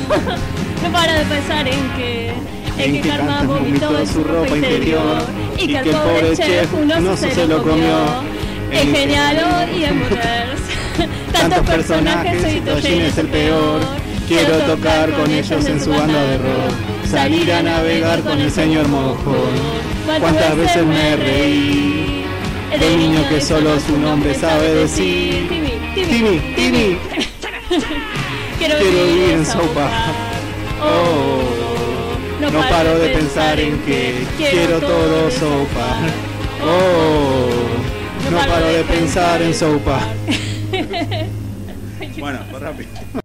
No para de pensar en que Karma vomitó en su ropa interior y que el pobre chef no se lo comió. En Genial y en Butters tantos personajes, Citoyen es el peor. Quiero tocar con ellos en su banda de rock, salir a navegar con el señor Mojón. Cuántas veces me reí del niño que solo su nombre sabe decir. Timmy. Quiero vivir en South Park. Oh, no paro de pensar en que quiero todo South Park. Oh, no paro de pensar en South Park. Bueno, fue rápido.